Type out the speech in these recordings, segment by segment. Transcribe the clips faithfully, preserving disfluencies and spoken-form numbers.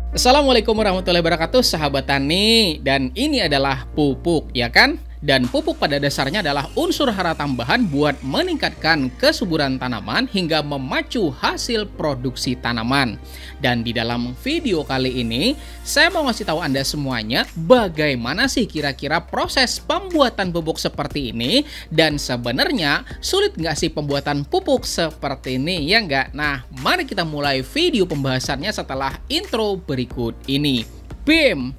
Assalamualaikum warahmatullahi wabarakatuh, sahabat tani. Dan ini adalah pupuk, ya kan? Dan pupuk pada dasarnya adalah unsur hara tambahan buat meningkatkan kesuburan tanaman hingga memacu hasil produksi tanaman. Dan di dalam video kali ini, saya mau ngasih tahu Anda semuanya bagaimana sih kira-kira proses pembuatan pupuk seperti ini. Dan sebenarnya sulit nggak sih pembuatan pupuk seperti ini, ya nggak? Nah, mari kita mulai video pembahasannya setelah intro berikut ini. Bim!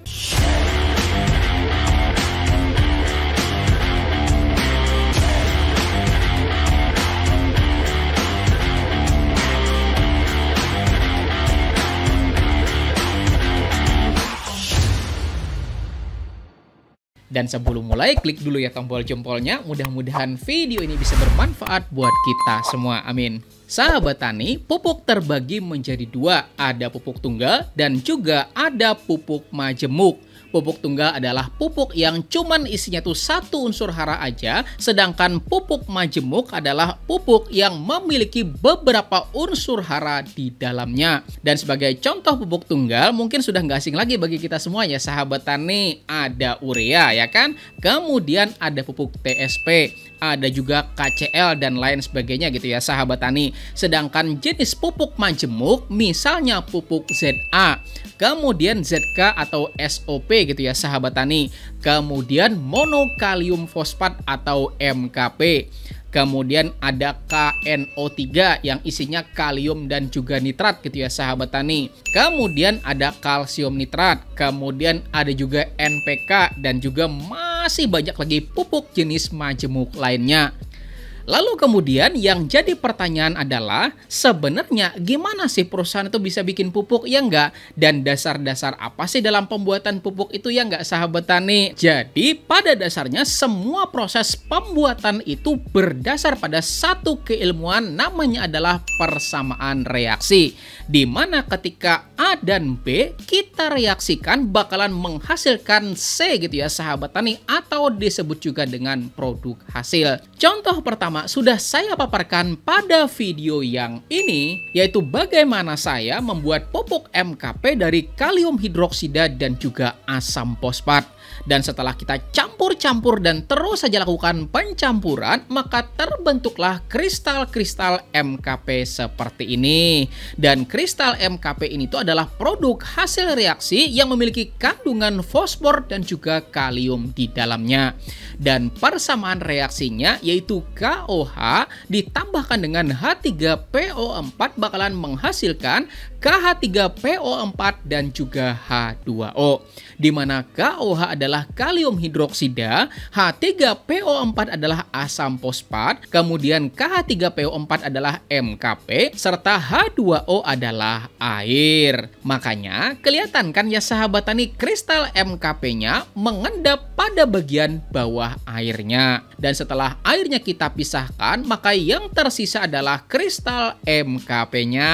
Dan sebelum mulai, klik dulu ya tombol jempolnya. Mudah-mudahan video ini bisa bermanfaat buat kita semua. Amin. Sahabat tani, pupuk terbagi menjadi dua. Ada pupuk tunggal dan juga ada pupuk majemuk. Pupuk tunggal adalah pupuk yang cuman isinya tuh satu unsur hara aja. Sedangkan pupuk majemuk adalah pupuk yang memiliki beberapa unsur hara di dalamnya. Dan sebagai contoh pupuk tunggal, mungkin sudah nggak asing lagi bagi kita semua ya sahabat tani. Ada urea ya kan? Kemudian ada pupuk T S P. Ada juga K C L dan lain sebagainya gitu ya sahabat tani. Sedangkan jenis pupuk majemuk misalnya pupuk Z A, kemudian Z K atau S O P gitu ya sahabat tani. Kemudian monokalium fosfat atau M K P. Kemudian ada K N O tiga yang isinya kalium dan juga nitrat gitu ya sahabat tani. Kemudian ada kalsium nitrat. Kemudian ada juga N P K dan juga masih banyak lagi pupuk jenis majemuk lainnya. Lalu kemudian yang jadi pertanyaan adalah sebenarnya gimana sih perusahaan itu bisa bikin pupuk ya enggak? Dan dasar-dasar apa sih dalam pembuatan pupuk itu ya enggak sahabat tani? Jadi pada dasarnya semua proses pembuatan itu berdasar pada satu keilmuan namanya adalah persamaan reaksi. Dimana ketika A dan B kita reaksikan bakalan menghasilkan C gitu ya sahabat tani, atau disebut juga dengan produk hasil. Contoh pertama sudah saya paparkan pada video yang ini, yaitu bagaimana saya membuat pupuk M K P dari kalium hidroksida dan juga asam fosfat. Dan setelah kita campur-campur dan terus saja lakukan pencampuran, maka terbentuklah kristal-kristal M K P seperti ini. Dan kristal M K P ini tuh adalah produk hasil reaksi yang memiliki kandungan fosfor dan juga kalium di dalamnya. Dan persamaan reaksinya yaitu K O H ditambahkan dengan H tiga P O empat bakalan menghasilkan K H tiga P O empat dan juga H dua O. Di mana K O H adalah kalium hidroksida, H tiga P O empat adalah asam fosfat, kemudian K H tiga P O empat adalah M K P, serta H dua O adalah air. Makanya kelihatan kan ya sahabat tani, kristal M K P-nya mengendap pada bagian bawah airnya. Dan setelah airnya kita pisahkan, maka yang tersisa adalah kristal M K P-nya.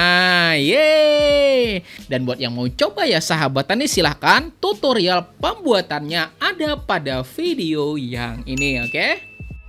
Yeay! Dan buat yang mau coba ya sahabat tani, silahkan tutorial pembuatannya ada pada video yang ini, oke? Okay?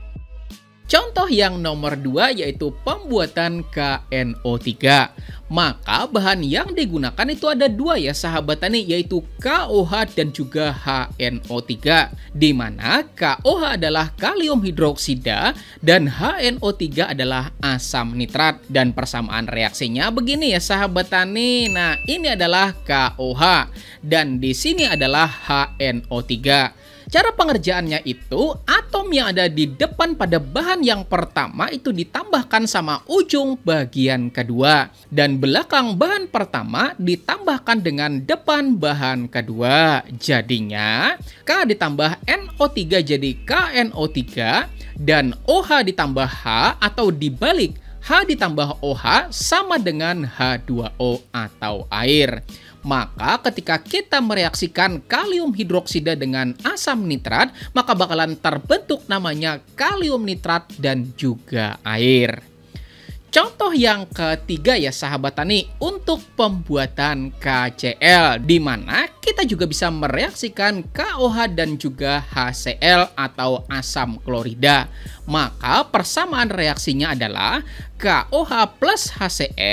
Contoh yang nomor dua yaitu pembuatan K N O tiga. Maka bahan yang digunakan itu ada dua ya sahabat tani, yaitu K O H dan juga H N O tiga. Di mana K O H adalah kalium hidroksida dan H N O tiga adalah asam nitrat. Dan persamaan reaksinya begini ya sahabat tani. Nah, ini adalah K O H dan di sini adalah H N O tiga. Cara pengerjaannya itu, atom yang ada di depan pada bahan yang pertama itu ditambahkan sama ujung bagian kedua. Dan belakang bahan pertama ditambahkan dengan depan bahan kedua. Jadinya K ditambah N O tiga jadi K N O tiga, dan OH ditambah H atau dibalik H ditambah OH sama dengan H dua O atau air. Maka ketika kita mereaksikan kalium hidroksida dengan asam nitrat, maka bakalan terbentuk namanya kalium nitrat dan juga air. Contoh yang ketiga ya sahabat tani untuk pembuatan K C L, di mana kita juga bisa mereaksikan K O H dan juga H C L atau asam klorida. Maka persamaan reaksinya adalah K O H plus H C L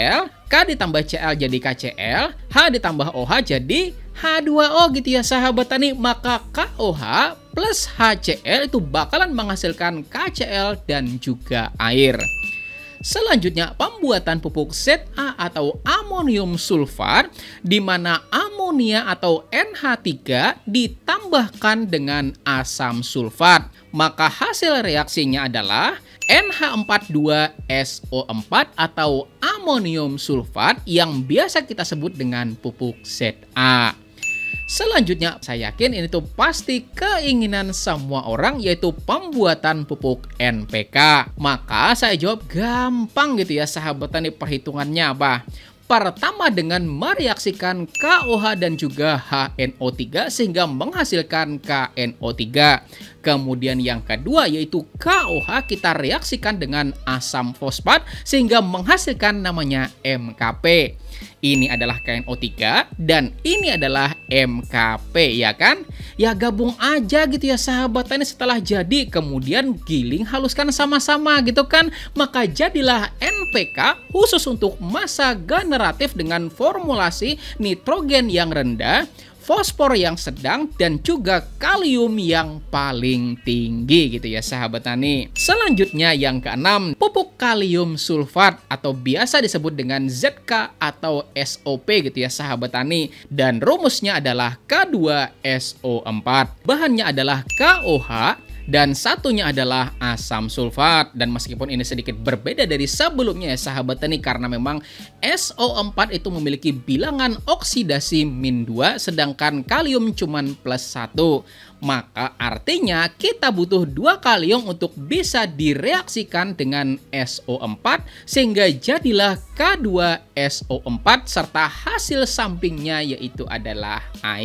K ditambah Cl jadi K C l, H ditambah O H jadi H dua O gitu ya sahabat tani. Maka K O H plus H C l itu bakalan menghasilkan K C l dan juga air. Selanjutnya pembuatan pupuk Z A atau amonium sulfat, di mana amonia atau N H tiga ditambahkan dengan asam sulfat. Maka hasil reaksinya adalah N H empat dua S O empat atau amonium sulfat yang biasa kita sebut dengan pupuk Z A. Selanjutnya, saya yakin ini tuh pasti keinginan semua orang, yaitu pembuatan pupuk N P K. Maka saya jawab gampang gitu ya sahabat tani, perhitungannya apa? Pertama dengan mereaksikan K O H dan juga H N O tiga sehingga menghasilkan K N O tiga. Kemudian yang kedua yaitu K O H kita reaksikan dengan asam fosfat sehingga menghasilkan namanya M K P. Ini adalah K N O tiga dan ini adalah M K P, ya kan? Ya gabung aja gitu ya sahabat tani setelah jadi, kemudian giling haluskan sama-sama gitu kan. Maka jadilah N P K khusus untuk masa generatif dengan formulasi nitrogen yang rendah, fosfor yang sedang, dan juga kalium yang paling tinggi gitu ya sahabat tani. Selanjutnya yang keenam, pupuk kalium sulfat atau biasa disebut dengan Z K atau S O P gitu ya sahabat tani. Dan rumusnya adalah K dua S O empat. Bahannya adalah K O H dan satunya adalah asam sulfat. Dan meskipun ini sedikit berbeda dari sebelumnya ya sahabat tani, karena memang S O empat itu memiliki bilangan oksidasi min dua sedangkan kalium cuman plus satu. Maka artinya kita butuh dua kalium untuk bisa direaksikan dengan S O empat sehingga jadilah K dua S O empat serta hasil sampingnya yaitu adalah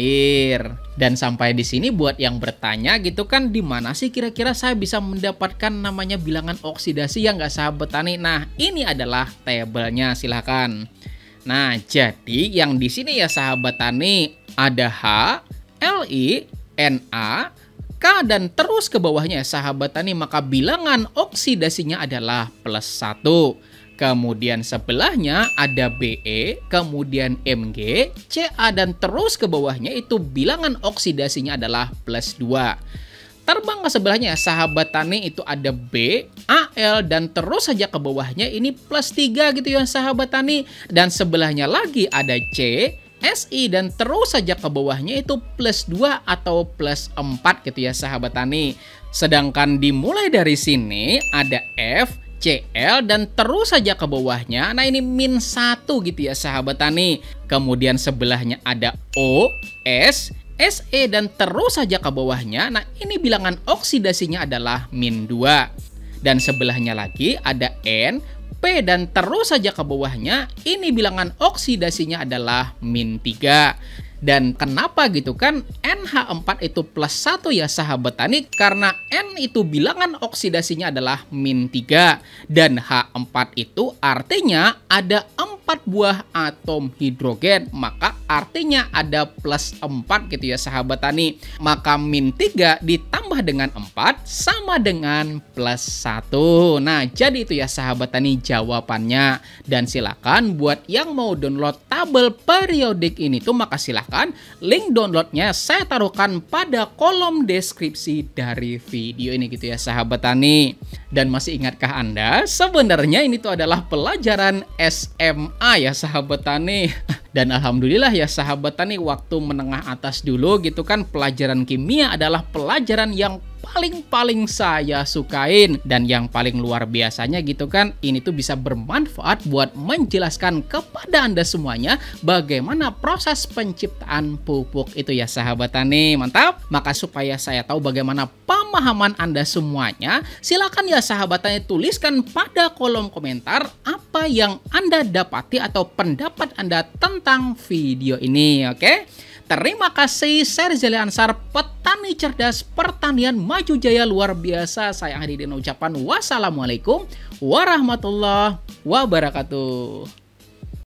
air. Dan sampai di sini buat yang bertanya gitu kan, di mana sih kira-kira saya bisa mendapatkan namanya bilangan oksidasi yang nggak sahabat tani? Nah, ini adalah tabelnya, silahkan. Nah, jadi yang di sini ya sahabat tani ada H, Li, Na, K dan terus ke bawahnya ya sahabat tani, maka bilangan oksidasinya adalah plus satu. Kemudian sebelahnya ada Be, kemudian Mg, Ca dan terus ke bawahnya itu bilangan oksidasinya adalah plus dua. Terbang ke sebelahnya sahabat tani itu ada B, Al dan terus saja ke bawahnya ini plus tiga gitu ya sahabat tani. Dan sebelahnya lagi ada C, Si dan terus saja ke bawahnya itu plus dua atau plus empat gitu ya sahabat tani. Sedangkan dimulai dari sini ada F, Cl dan terus saja ke bawahnya. Nah ini min satu gitu ya sahabat tani. Kemudian sebelahnya ada O, S, Se dan terus saja ke bawahnya. Nah ini bilangan oksidasinya adalah min dua. Dan sebelahnya lagi ada N, P dan terus saja ke bawahnya. Ini bilangan oksidasinya adalah min tiga. Dan kenapa gitu kan N H empat itu plus satu ya sahabat tani? Karena N itu bilangan oksidasinya adalah min tiga. Dan H empat itu artinya ada empat buah atom hidrogen. Maka artinya ada plus empat gitu ya sahabat tani. Maka min tiga ditambah dengan empat sama dengan plus satu. Nah jadi itu ya sahabat tani jawabannya. Dan silakan buat yang mau download tabel periodik ini tuh maka silakan. Link downloadnya saya taruhkan pada kolom deskripsi dari video ini gitu ya sahabat tani. Dan masih ingatkah Anda sebenarnya ini tuh adalah pelajaran S M A ya sahabat tani. Dan alhamdulillah ya sahabat tani, waktu menengah atas dulu gitu kan pelajaran kimia adalah pelajaran yang paling-paling saya sukain. Dan yang paling luar biasanya gitu kan, ini tuh bisa bermanfaat buat menjelaskan kepada Anda semuanya bagaimana proses penciptaan pupuk itu ya sahabat tani. Mantap. Maka supaya saya tahu bagaimana pemahaman Anda semuanya, silakan ya sahabat tani tuliskan pada kolom komentar apa yang Anda dapati atau pendapat Anda tentang video ini. Oke, terima kasih. Saya Rizali Ansar, petani cerdas, pertanian maju jaya luar biasa. Saya akhiri dengan ucapan wassalamualaikum warahmatullahi wabarakatuh.